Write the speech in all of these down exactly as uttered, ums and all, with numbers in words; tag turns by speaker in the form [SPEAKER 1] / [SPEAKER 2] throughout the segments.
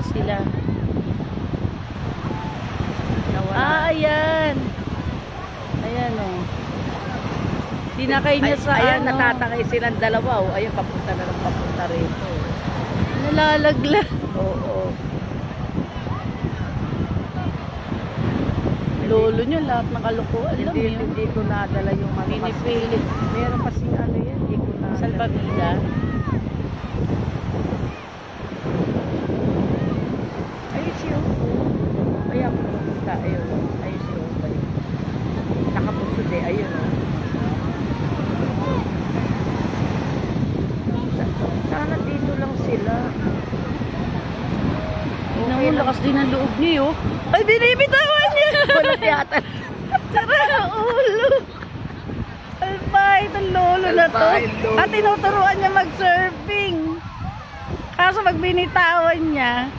[SPEAKER 1] Asa sila?
[SPEAKER 2] Nawala.
[SPEAKER 1] Ah, ayan. Ayan o. Oh. Dinakay niya
[SPEAKER 2] Ay,
[SPEAKER 1] sa
[SPEAKER 2] ayan,
[SPEAKER 1] ano.
[SPEAKER 2] natatangay silang dalawa. Oh. Ayun, papunta na lang papunta rito.
[SPEAKER 1] Nalalaglag.
[SPEAKER 2] Oo.
[SPEAKER 1] Lolo niya lahat ng kalukuan. Alam mo
[SPEAKER 2] Hindi,
[SPEAKER 1] yun?
[SPEAKER 2] hindi ko nadala yung ano.
[SPEAKER 1] Pinipilit.
[SPEAKER 2] Meron kasi ano yan, hindi ko nadala.
[SPEAKER 1] Salbabida.
[SPEAKER 2] Ayun si Opo. Kaya pumunta. Ayun. Ayun si Opo. Nakapusod eh. Ayun o. Sana dito lang sila.
[SPEAKER 1] Tingnan mo, lakas din ang loob niya oh. Ay, binibitawan niya!
[SPEAKER 2] Walang yata.
[SPEAKER 1] Sara ulo! Albay, itong lolo na to.
[SPEAKER 2] Albay, lolo.
[SPEAKER 1] At tinuturuan niya mag-surfing. Kaso pag binitawan niya,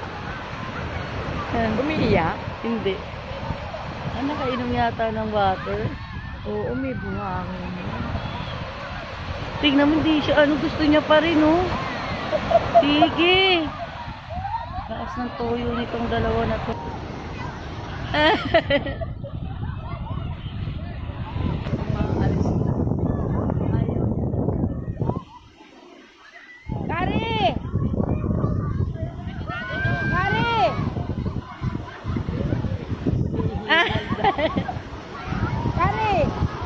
[SPEAKER 1] yan.
[SPEAKER 2] Umiiyak?
[SPEAKER 1] Hindi. Ah, nakainom yata ng water.
[SPEAKER 2] Oo, may buhangin.
[SPEAKER 1] Tingnan mo, hindi siya. Ano gusto niya pa rin, oh. Sige. Lakas ng toyo nitong dalawa na to.
[SPEAKER 2] Kari! Kari! Kari!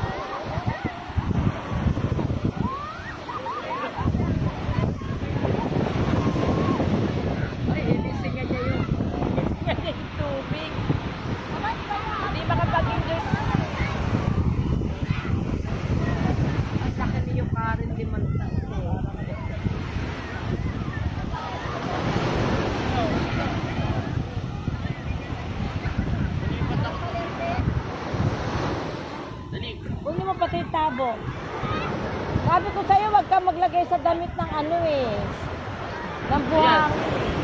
[SPEAKER 2] Ay, inisingan niya yun. Inisingan niya yung tubig. Hindi makapag-enjoy. Ang laki niyo Karen, limang taon. Huwag niyo pati tabo. Sabi ko sa'yo, wag ka maglagay sa damit ng ano eh. Ng buhang.